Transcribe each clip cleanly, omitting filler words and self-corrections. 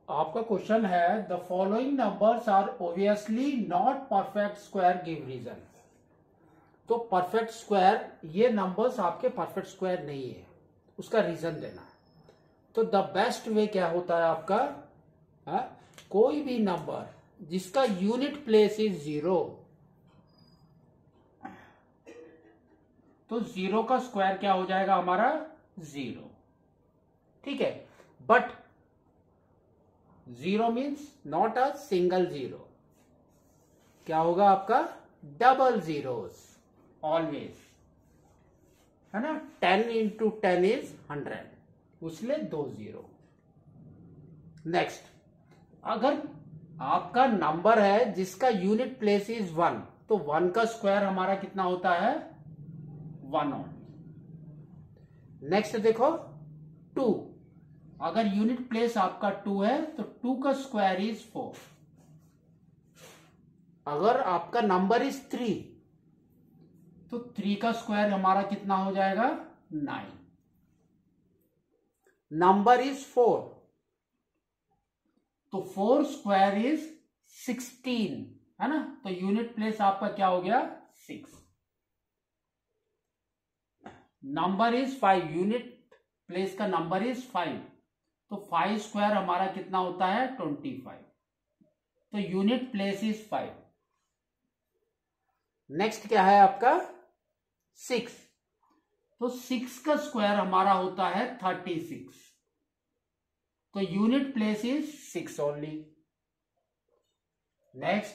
आपका क्वेश्चन है the following numbers are obviously not perfect square give reason. तो perfect square, ये numbers आपके परफेक्ट स्क्वायर नहीं है, उसका रीजन देना है। तो द बेस्ट वे क्या होता है आपका, कोई भी नंबर जिसका यूनिट प्लेस इज 0, तो 0 का स्क्वायर क्या हो जाएगा हमारा 0, ठीक है। But 0 means not a single 0, क्या होगा आपका डबल जीरोस ऑलवेज, है ना। 10 इंटू 10 इज 100, उसलिए 2 0। नेक्स्ट, अगर आपका नंबर है जिसका यूनिट प्लेस इज 1, तो 1 का स्क्वायर हमारा कितना होता है 1 ओनली। नेक्स्ट देखो 2, अगर यूनिट प्लेस आपका 2 है तो 2 का स्क्वायर इज 4। अगर आपका नंबर इज 3, तो 3 का स्क्वायर हमारा कितना हो जाएगा 9। नंबर इज 4, तो 4 स्क्वायर इज 16, है ना। तो यूनिट प्लेस आपका क्या हो गया 6। नंबर इज 5, यूनिट प्लेस का नंबर इज 5, तो 5 स्क्वायर हमारा कितना होता है 25, तो यूनिट प्लेस इज 5। नेक्स्ट क्या है आपका 6, तो 6 का स्क्वायर हमारा होता है 36, तो unit place is 6 only. Next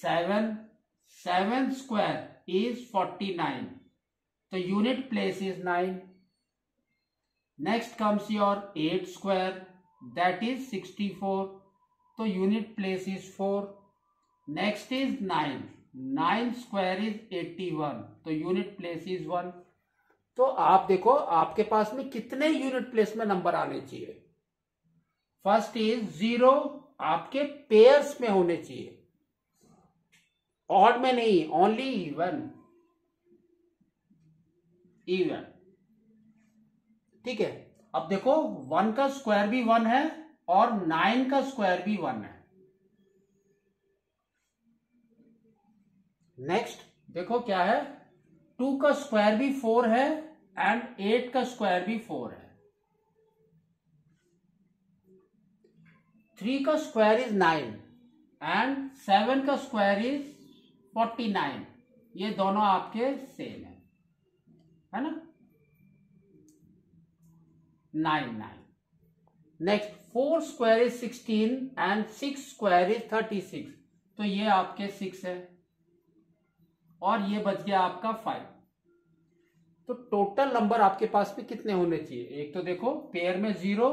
7 square is 49, तो unit place is 9। Next comes your 8 square, that is 64, तो unit place is 4। Next is 9 square is 81, तो यूनिट प्लेस इज 1। तो आप देखो आपके पास में कितने यूनिट प्लेस में नंबर आने चाहिए। फर्स्ट इज 0 आपके पेयर्स में होने चाहिए, ऑड में नहीं, ओनली इवन, ठीक है। अब देखो 1 का स्क्वायर भी 1 है और 9 का स्क्वायर भी 1 है। नेक्स्ट देखो क्या है, 2 का स्क्वायर भी 4 है एंड 8 का स्क्वायर भी 4 है। 3 का स्क्वायर इज 9 एंड 7 का स्क्वायर इज 49, ये दोनों आपके सेम है ना, 9। Next 4 square is 16 and 6 square is 36, तो ये आपके 6 है और ये बच गया आपका 5। तो टोटल नंबर आपके पास में कितने होने चाहिए, एक तो देखो पेयर में 0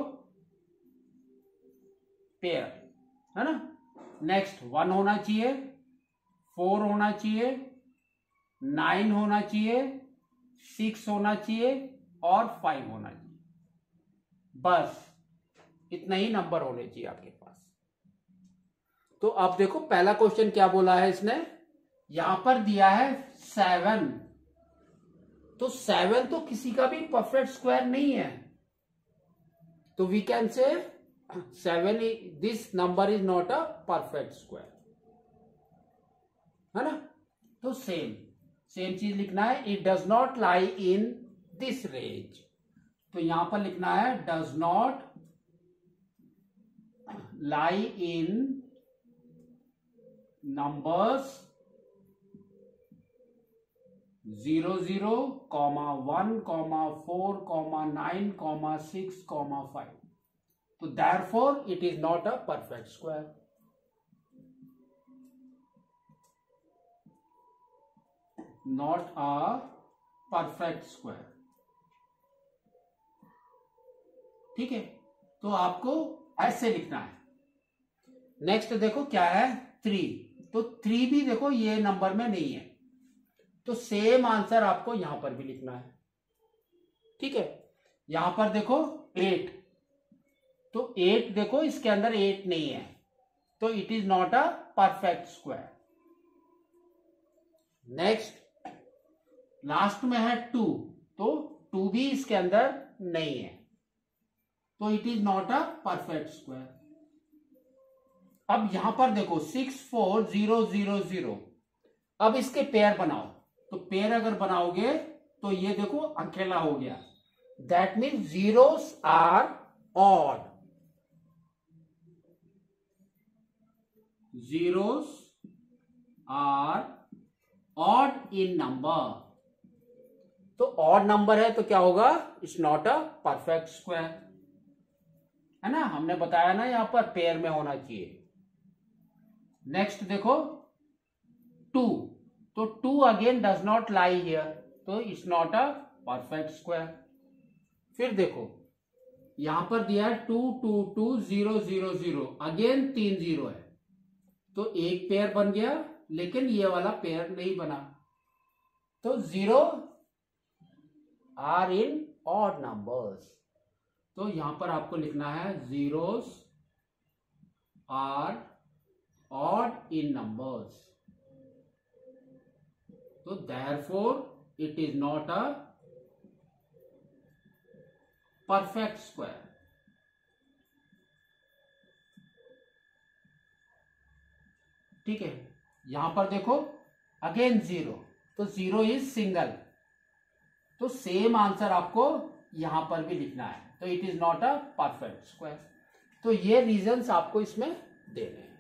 पेयर, है ना। नेक्स्ट 1 होना चाहिए, 4 होना चाहिए, 9 होना चाहिए, 6 होना चाहिए और 5 होना चाहिए। बस इतना ही नंबर होने चाहिए आपके पास। तो अब देखो पहला क्वेश्चन क्या बोला है इसने, यहां पर दिया है 7, तो 7 तो किसी का भी परफेक्ट स्क्वायर नहीं है, तो we can say 7 this number is not a perfect square, है ना। तो सेम चीज लिखना है, it does not lie in this range, तो यहां पर लिखना है does not lie in numbers 0 0, 1, 4, 9, 6, 5, तो therefore it is not a perfect square। Not a perfect square, ठीक है। तो आपको ऐसे लिखना है। नेक्स्ट देखो क्या है 3, तो 3 भी देखो ये नंबर में नहीं है, तो सेम आंसर आपको यहां पर भी लिखना है, ठीक है। यहां पर देखो 8, तो 8 देखो इसके अंदर 8 नहीं है, तो it is not a perfect square. Next last में है 2, तो 2 भी इसके अंदर नहीं है, तो it is not a perfect square. अब यहां पर देखो 64000, अब इसके पेयर बनाओ, तो पेयर अगर बनाओगे तो ये देखो अकेला हो गया, that means zeros are odd, zeros are odd in number, तो ऑड नंबर है तो क्या होगा, it's not a perfect square, है ना, हमने बताया ना यहां पर पेयर में होना चाहिए। नेक्स्ट देखो 2, तो 2 again does not lie here, तो it's not a perfect square. फिर देखो यहां पर दिया है 2 2 2 0 0 0, अगेन 3 जीरो है, तो एक पेयर बन गया लेकिन ये वाला पेयर नहीं बना, तो zero are in odd numbers, तो यहां पर आपको लिखना है zeros are odd in numbers, तो therefore it is not a perfect square. ठीक है, यहां पर देखो अगेन जीरो, तो जीरो इज सिंगल, तो सेम आंसर आपको यहां पर भी लिखना है, तो it is not a perfect square. तो ये रीजंस आपको इसमें देने हैं।